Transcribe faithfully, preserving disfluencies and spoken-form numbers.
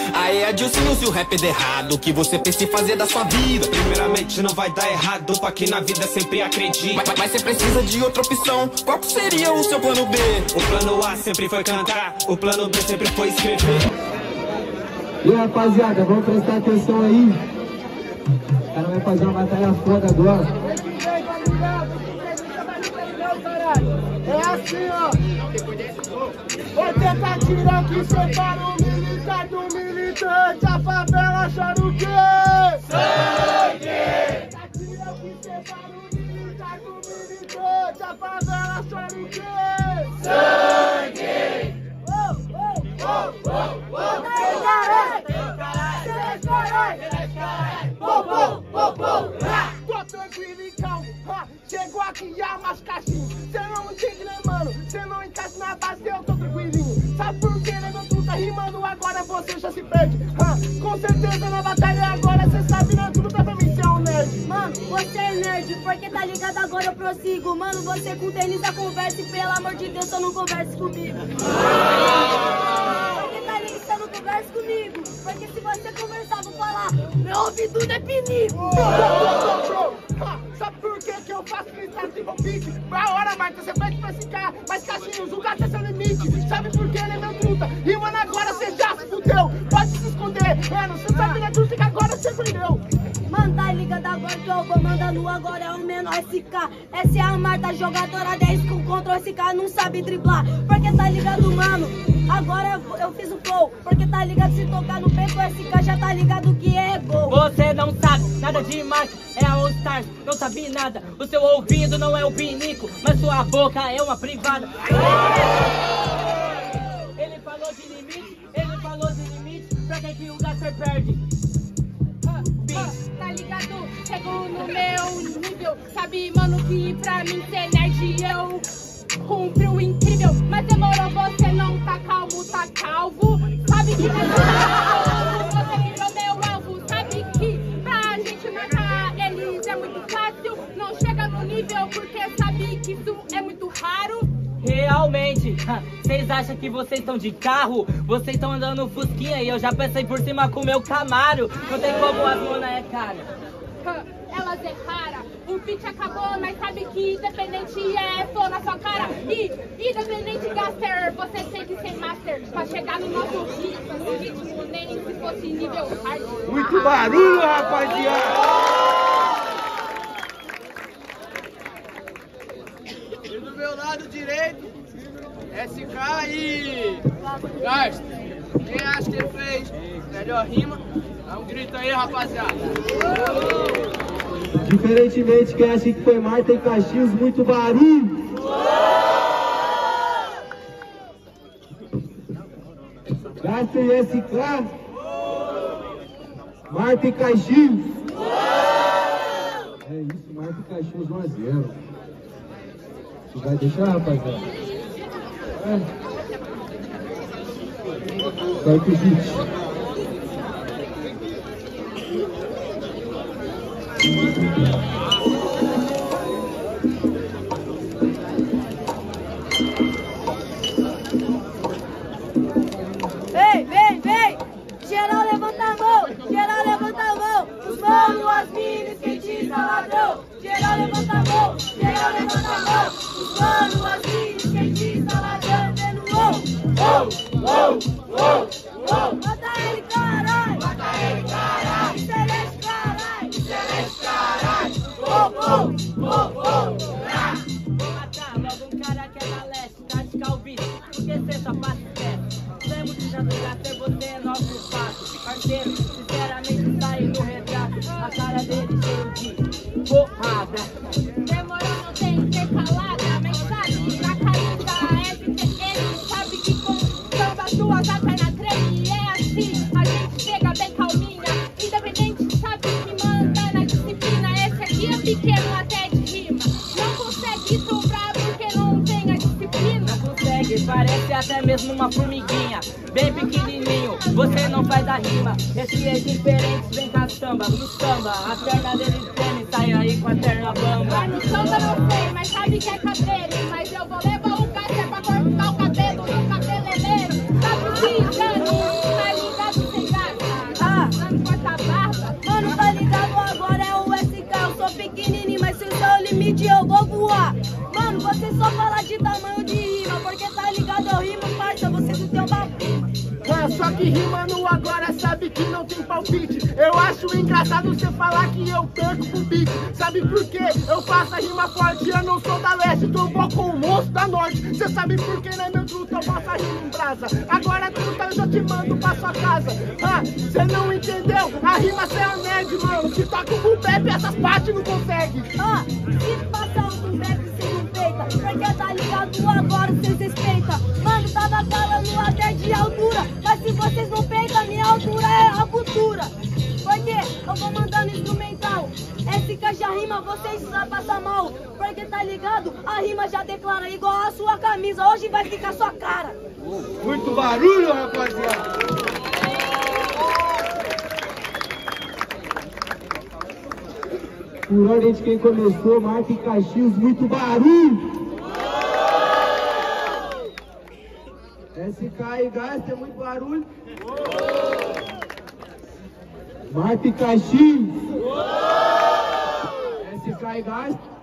Aê, Adilson, se o rap der errado, o que você pensa em fazer da sua vida? Primeiramente não vai dar errado, pra quem na vida sempre acredita. Mas, mas você precisa de outra opção, qual seria o seu plano B? O plano A sempre foi cantar, o plano B sempre foi escrever. E aí, rapaziada, vamos prestar atenção aí. O cara vai fazer uma batalha foda agora. É assim, ó. Vou tentar tirar o que separa o militar do militante. A favela chora o quê? Sangue! Tentar tirar o que separa o militar do militante. A favela chora o quê? Sangue! Oh, oh, oh, oh, oh! Tem caralho! Tem caralho! Tem caralho! Oh, oh, oh, oh! Tô tranquilo e calmo. Chegou aqui a mais caixinho. Cê não entende, né, mano? Cê não encaixa na base, eu tô tranquilinho. Sabe por que, né, tu tá rimando agora, você já se perde. Ha, com certeza na batalha agora, cê sabe, né, tudo pra mim, cê é um nerd. Mano, você é nerd, porque tá ligado agora eu prossigo. Mano, você com Denise conversa e pelo amor de Deus, só não converse comigo. Porque tá ligado, você não conversa comigo. Porque se você conversar, vou falar, meu ouvido é pinico. Sabe por que que eu faço freestyle de palpite? Pra hora, Marta, você pede pra ficar mais caixinhos, o gato é seu limite. Sabe por que, né, meu truta? Rimando agora, cê já se fudeu. Pode se esconder, mano, cê sabe, né, truta, que agora cê perdeu. Mano, tá ligado agora que eu vou mandando agora é o menor S K. Essa é a Marta, jogadora dez com contra S K, não sabe driblar. Porque tá ligado, mano, agora eu, eu fiz o flow. Porque tá ligado, se tocar no peito, o S K já tá ligado que é gol. Você não sabe nada de Marta, é a All Stars, não sabe nada. O seu ouvido não é o pinico, mas sua boca é uma privada. Ele falou de limite, ele falou de limite, pra quem que o Gasser perde? Tá ligado? Chego no meu nível. Sabe, mano, que pra mim ser nerd eu cumpri o incrível. Mas demorou, você não tá calmo, tá calvo. Sabe que você virou meu alvo. Sabe que pra gente marcar eles é muito fácil. Não chega no nível porque sabe que isso é muito raro. Realmente, vocês acham que vocês estão de carro? Vocês estão andando fusquinha e eu já passei por cima com o meu Camaro. Não tem como as mona é cara. Elas é rara, o beat acabou, mas sabe que independente é tô na sua cara. E independente Gaster, você tem que ser master pra chegar no nosso ritmo, ritmo nem se fosse nível hard. Muito barulho, rapaziada! E do meu lado direito, S K e Gaster. Quem acha que ele fez melhor rima? Dá um grito aí, rapaziada. Diferentemente, quem acha que foi Marta e Caxias, muito barulho. Gaster e S K. Marta e Caxias. É isso, Marta e Caxias um a zero. Você vai deixar, rapaziada? É. Vai pro beat. Vem, vem, vem! Geral levanta a mão! Geral levanta a mão! Os mano, as minas, skatista, ladrão! Geral levanta a mão! Geral levanta a mão! Os mano, as minas, skatista, ladrão! Dando wow! Wow! Wow! Wow! Mata ele, caralho! Mata ele, caralho! Celeste, caralho! Celeste, caralho! Oh, oh! Oh, oh! Vou matar logo um cara que é da leste, praticar o beat, porque cê só passa esquece. Temos que já ser você é nosso passo. Parceiro, sinceramente sai no retrato. A cara dele cheio de porrada. Demorou, não tem que ser falada. Mensagem na camisa S T N. Sabe que com samba suas a perna treme. E é assim, a gente chega bem calminha. Independente, sabe que manda na disciplina. Esse aqui é pequeno até de rima. Não consegue sobrar porque não tem a disciplina. Não consegue, parece até mesmo uma formiguinha. Bem pequenininho, você não faz a rima. Esse é diferente, vem com a samba, no samba. A perna dele treme, sai aí com a perna bamba. Vai no samba não sei, mas sabe que é cabreiro. Mas eu vou levar o gás é pra cortar o cabelo do cabeleireiro. Tá precisando, tá ligado sem gás. Rapaziada, só que rimando agora sabe que não tem palpite. Eu acho engraçado você falar que eu perco pro beat. Sabe por quê? Eu faço a rima forte, eu não sou da leste, trombou com o monstro da norte. Cê sabe por quê, né, meu truta? Eu faço a rima em brasa. Agora, truta, eu já te mando pra sua casa. Ah, cê não entendeu? A rima cê é um nerd, mano. Se toca o boom bap, essas partes não consegue. Ah, se passar um boom bap, cê não peita. Porque tá ligado agora, cês respeita. Mano, tava falando até de altura. Mas se vocês não peitam, minha altura é a cultura. Porque eu vou mandando instrumental. S K já rima, vocês já passam mal. Porque tá ligado? A rima já declara igual a sua camisa. Hoje vai ficar sua cara. Muito barulho, rapaziada. Por ordem de quem começou, Marca e Caxias, muito barulho! S K e Gás, tem muito barulho. Marca e Caxias. S K e Gás.